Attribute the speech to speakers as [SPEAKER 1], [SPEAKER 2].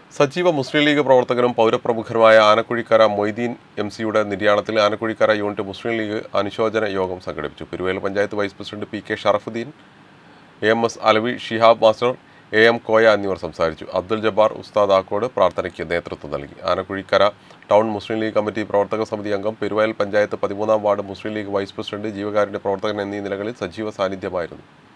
[SPEAKER 1] സജീവ മുസ്ലിം ലീഗ് പ്രവർത്തകനും പൗരപ്രമുഖനുമായ ആനക്കുഴിക്കര മൊയ്തീൻ എംസിയുടെ നിര്യാണത്തിൽ ആനക്കുഴിക്കര യൂണിറ്റ് മുസ്ലിം ലീഗ് അനുശോചന യോഗം സംഘടിപ്പിച്ചു. Peruvel panchayat vice president P K Sharafuddin, AMS Alavi, Shihab master, AM Koya എന്നിവർ സംസാരിച്ചു. അബ്ദുൽ ജബ്ബാർ ഉസ്താദ് ആക്കോട് പ്രാർത്ഥനയ്ക്ക് നേതൃത്വം നൽകി. Anakkuzhikkara town Muslim League committee പ്രവർത്തക സമിതി അംഗം, പെരുവേൽ പഞ്ചായത്ത് 13-ാം ward Muslim League vice president, ജീവകാരുണ്യ പ്രവർത്തകൻ എന്നീ നിലകളിൽ സജീവ സാന്നിധ്യമായിരുന്നു.